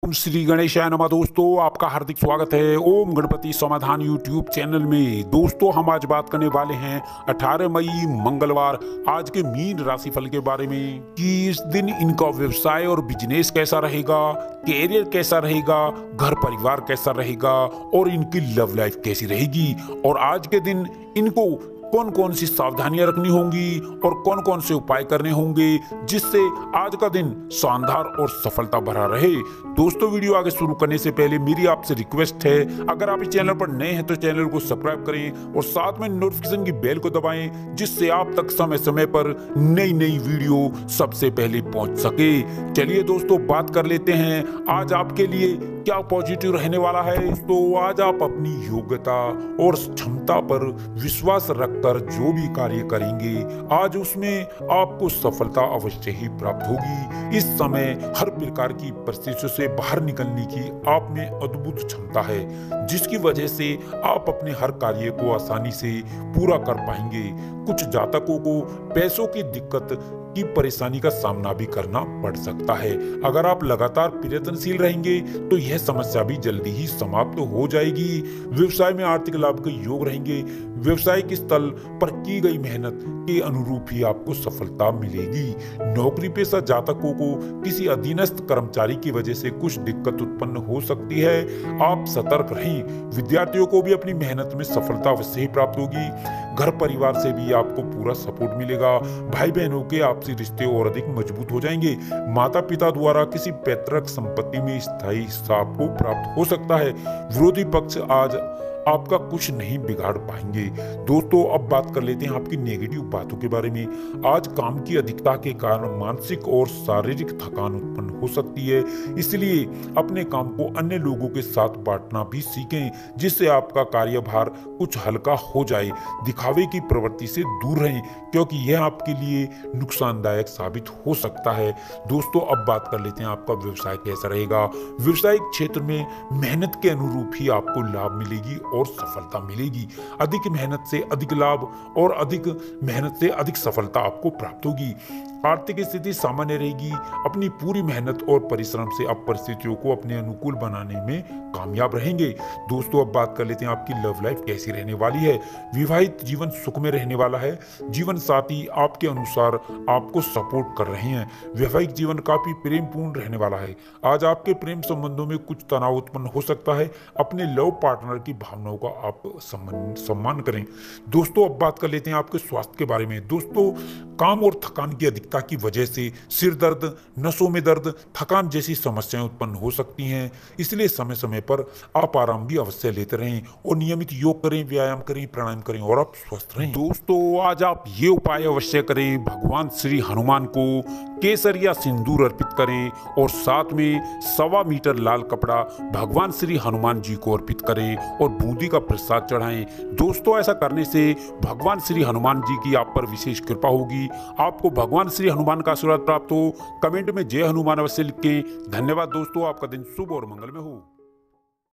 ओम श्री गणेशाय नमः। दोस्तों आपका हार्दिक स्वागत है ओम गणपति समाधान यूट्यूब चैनल में। दोस्तों हम आज बात करने वाले हैं 18 मई मंगलवार आज के मीन राशिफल के बारे में कि इस दिन इनका व्यवसाय और बिजनेस कैसा रहेगा, कैरियर कैसा रहेगा, घर परिवार कैसा रहेगा और इनकी लव लाइफ कैसी रहेगी और आज के दिन इनको कौन कौन सी सावधानियां रखनी होंगी और कौन कौन से उपाय करने होंगे जिससे आज का दिन शानदार और सफलता भरा रहे। दोस्तों वीडियो आगे शुरू करने से पहले मेरी आपसे रिक्वेस्ट है, अगर आप इस चैनल पर नए हैं तो चैनल को सब्सक्राइब करें और साथ में नोटिफिकेशन की बेल को दबाएं जिससे आप तक समय समय पर नई नई वीडियो सबसे पहले पहुंच सके। चलिए दोस्तों बात कर लेते हैं आज आपके लिए क्या पॉजिटिव रहने वाला है। तो आज आप अपनी योग्यता और क्षमता पर विश्वास रखकर जो भी कार्य करेंगे आज उसमें आपको सफलता अवश्य ही प्राप्त होगी। इस समय हर प्रकार की परिस्थितियों से बाहर निकलने की आप में अद्भुत क्षमता है जिसकी वजह से आप अपने हर कार्य को आसानी से पूरा कर पाएंगे। कुछ जातकों को पैसों की दिक्कत की परेशानी का सामना भी करना पड़ सकता है। अगर आप लगातार प्रयत्नशील रहेंगे तो यह समस्या भी जल्दी ही समाप्त हो जाएगी। व्यवसाय में आर्थिक लाभ के योग रहेंगे। व्यवसायिक स्थल पर की गई मेहनत के अनुरूप ही आपको सफलता मिलेगी। नौकरी पेशा जातकों को किसी अधीनस्थ कर्मचारी की वजह से कुछ दिक्कत उत्पन्न हो सकती है, आप सतर्क रहें। विद्यार्थियों को भी अपनी मेहनत में सफलता अवश्य ही प्राप्त होगी। घर परिवार से भी आपको पूरा सपोर्ट मिलेगा। भाई बहनों के आपसी रिश्ते और अधिक मजबूत हो जाएंगे। माता पिता द्वारा किसी पैतृक संपत्ति में स्थायी हिस्सा आपको प्राप्त हो सकता है। विरोधी पक्ष आज आपका कुछ नहीं बिगाड़ पाएंगे। दोस्तों अब बात कर लेते हैं आपकी नेगेटिव बातों के बारे में। आज काम की अधिकता के कारण मानसिक और शारीरिक थकान उत्पन्न हो सकती है, इसलिए अपने काम को अन्य लोगों के साथ बांटना भी सीखें जिससे आपका कार्यभार कुछ हल्का हो जाए। दिखावे की प्रवृत्ति से दूर रहें क्योंकि यह आपके लिए नुकसानदायक साबित हो सकता है। दोस्तों अब बात कर लेते हैं आपका व्यवसाय कैसा रहेगा। व्यवसायिक क्षेत्र में मेहनत के अनुरूप ही आपको लाभ मिलेगी और सफलता मिलेगी। अधिक मेहनत से अधिक लाभ और अधिक मेहनत से अधिक सफलता आपको प्राप्त होगी। आर्थिक स्थिति सामान्य रहेगी। अपनी पूरी मेहनत और परिश्रम से आप परिस्थितियों को अपने अनुकूल बनाने में कामयाब रहेंगे। दोस्तों अब बात कर लेते हैं आपकी लव लाइफ कैसी रहने वाली है। विवाहित जीवन सुख में रहने वाला है। जीवन साथी आपके अनुसार आपको सपोर्ट कर रहे हैं। वैवाहिक जीवन काफी प्रेमपूर्ण रहने वाला है। आज आपके प्रेम संबंधों में कुछ तनाव उत्पन्न हो सकता है। अपने लव पार्टनर की भावनाओं का आप सम्मान करें। दोस्तों अब बात कर लेते हैं आपके स्वास्थ्य के बारे में। दोस्तों काम और थकान की अधिकता की वजह से सिर दर्द, नसों में दर्द, थकान जैसी समस्याएं उत्पन्न हो सकती हैं, इसलिए समय समय पर आप आराम भी अवश्य लेते रहें और नियमित योग करें, व्यायाम करें, प्राणायाम करें और आप स्वस्थ रहें। दोस्तों आज आप ये उपाय अवश्य करें। भगवान श्री हनुमान को केसर या सिंदूर अर्पित करें और साथ में 1.25 मीटर लाल कपड़ा भगवान श्री हनुमान जी को अर्पित करें और बूंदी का प्रसाद चढ़ाएं। दोस्तों ऐसा करने से भगवान श्री हनुमान जी की आप पर विशेष कृपा होगी। आपको भगवान श्री हनुमान का आशीर्वाद प्राप्त हो। कमेंट में जय हनुमान अवश्य लिखें। धन्यवाद दोस्तों, आपका दिन शुभ और मंगलमय हो।